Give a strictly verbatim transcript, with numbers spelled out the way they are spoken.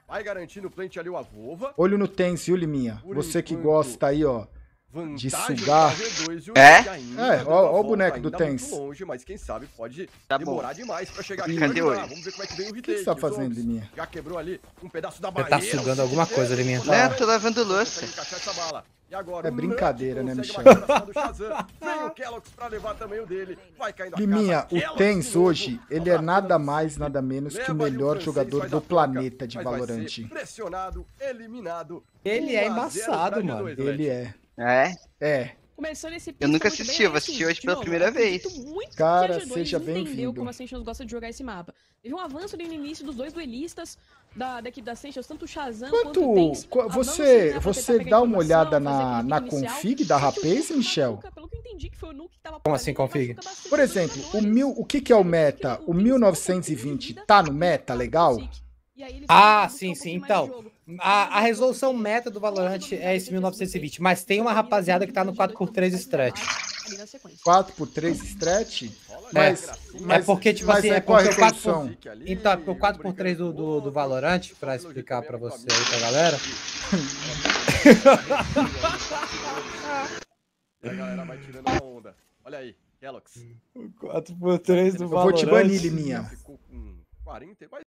Vai garantir no plant ali o Avova. Olho no Tense, viu, Liminha? Por Você que enquanto, gosta aí, ó, de vantagem sugar. do G dois, e o É? Nick ainda É, dando ó, a ó o volta, boneco do ainda Tense. muito longe, mas quem sabe pode Tá demorar bom. demais pra chegar E aqui. cadê Pra o ajudar. olho? Vamos ver como é que vem o O que retake. você tá Os fazendo, Zombies Liminha? já quebrou ali um pedaço da Ele barreira. tá sugando alguma coisa, Liminha. Né, eu tô lavando louça. Consegue encaixar essa bala. E agora, É o brincadeira, Nuck né, consegue Michel? uma recuperação do Shazam. Vem o Kellogg's pra levar também o dele. Vai caindo a Liminha, casa. o Kellogg's Tense de novo. hoje, ele é nada mais, nada menos que o Leva ali melhor francês, jogador faz do a troca, planeta de mas vai ser Valorant. pressionado, eliminado. Ele é um a zero embaçado, pra G mano. dois, Ele Leite. é. É? É. Começando esse Eu nunca muito assisti, bem, eu vou assim, assistir hoje de pela novo, primeira eu acredito vez. muito Cara, que a G dois seja entendeu bem-vindo. como a Sentinels gosta de jogar esse mapa. Teve um avanço ali no início dos dois duelistas da, da equipe da Sentinels, tanto o Shazam quanto o Quanto Tense. qu- avançam, você, né, pra você tentar pegar dá uma informação, olhada fazer na, aquele na pique inicial. config da Só que o Rapaze, Nuke Michel? machuca, pelo que eu entendi, que foi o Nuke que tava por Como ali, assim, ele config? machuca bastante Por os exemplo, o, jogadores. mil, o que, que é o meta? O mil novecentos e vinte tá no meta, legal? E aí eles Ah, tentam buscar sim, um sim. pouquinho mais de Então, jogo. a, a resolução meta do Valorant é esse mil novecentos e vinte, mas tem uma rapaziada que tá no quatro por três strat. quatro por três stretch? É. Mas, mas, É porque, tipo mas assim, é é qual a porque o quatro resolução? por... Então, é porque o quatro por três do, do, do Valorant, pra explicar pra você aí, pra galera. E a galera vai tirando a onda. Olha aí, Kellogg's. O quatro por três do Eu vou te banir, Liminha. Ficou com quarenta, quase